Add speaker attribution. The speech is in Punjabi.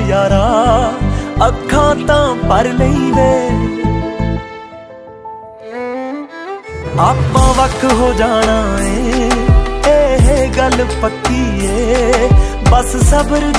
Speaker 1: यारा अखां तां पर नहीं वे आपां वख हो जाना ए गल पक्की ए बस सबर